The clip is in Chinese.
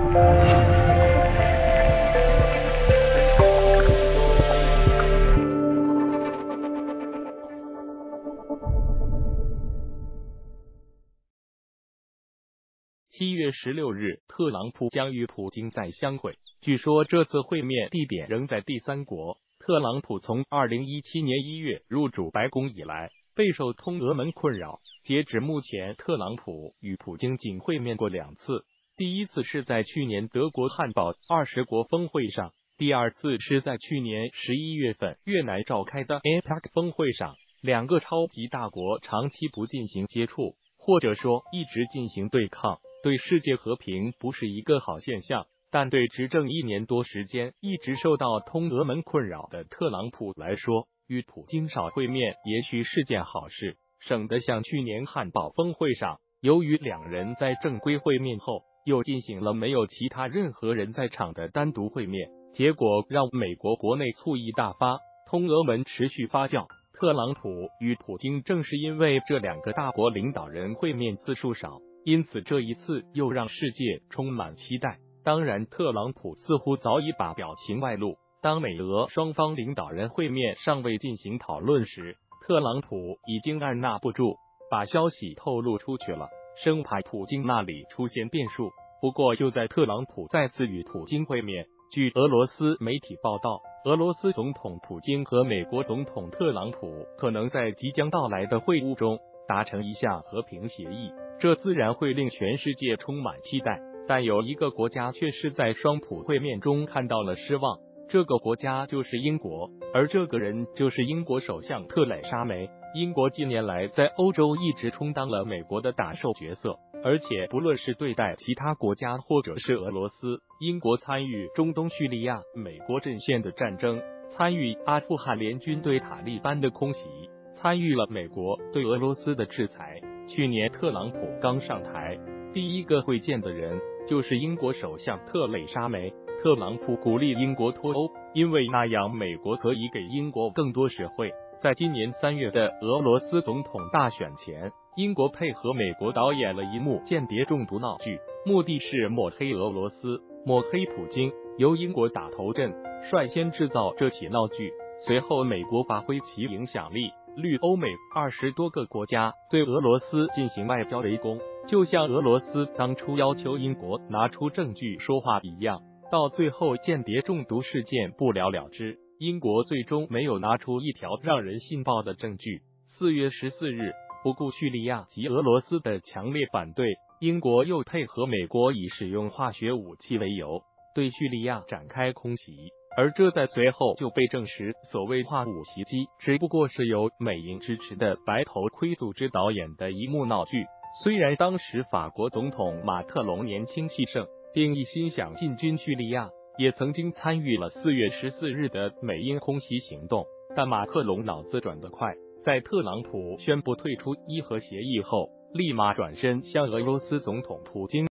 7月16日，特朗普将与普京再相会。据说这次会面地点仍在第三国。特朗普从2017年1月入主白宫以来，备受通俄门困扰。截止目前，特朗普与普京仅会面过2次，第一次是在去年德国汉堡20国峰会上，第二次是在去年11月份越南召开的 APEC 峰会上。两个超级大国长期不进行接触，或者说一直进行对抗，对世界和平不是一个好现象。但对执政1年多时间一直受到通俄门困扰的特朗普来说，与普京少会面也许是件好事，省得像去年汉堡峰会上，由于两人在正规会面后又进行了没有其他任何人在场的单独会面，结果让美国国内醋意大发，通俄门持续发酵。特朗普与普京正是因为这两个大国领导人会面次数少，因此这一次又让世界充满期待。当然，特朗普似乎早已把表情外露。当美俄双方领导人会面尚未进行讨论时，特朗普已经按捺不住，把消息透露出去了，生怕普京那里出现变数。不过，就在特朗普再次与普京会面，据俄罗斯媒体报道，俄罗斯总统普京和美国总统特朗普可能在即将到来的会晤中达成一项和平协议，这自然会令全世界充满期待。但有一个国家却是在双普会面中看到了失望，这个国家就是英国，而这个人就是英国首相特蕾莎梅。英国近年来在欧洲一直充当了美国的打手角色，而且不论是对待其他国家或者是俄罗斯，英国参与中东叙利亚美国阵线的战争，参与阿富汗联军对塔利班的空袭，参与了美国对俄罗斯的制裁。去年特朗普刚上台，第一个会见的人就是英国首相特蕾莎梅。特朗普鼓励英国脱欧，因为那样美国可以给英国更多实惠。在今年3月的俄罗斯总统大选前，英国配合美国导演了一幕间谍中毒闹剧，目的是抹黑俄罗斯，抹黑普京。由英国打头阵，率先制造这起闹剧。随后美国发挥其影响力，绿欧美20多个国家对俄罗斯进行外交围攻，就像俄罗斯当初要求英国拿出证据说话一样。到最后间谍中毒事件不了了之，英国最终没有拿出一条让人信报的证据。4月14日，不顾叙利亚及俄罗斯的强烈反对，英国又配合美国以使用化学武器为由，对叙利亚展开空袭。而这在随后就被证实，所谓化武袭击只不过是由美英支持的白头盔组织导演的一幕闹剧。虽然当时法国总统马克龙年轻气盛，并一心想进军叙利亚，也曾经参与了4月14日的美英空袭行动，但马克龙脑子转得快，在特朗普宣布退出伊核协议后，立马转身向俄罗斯总统普京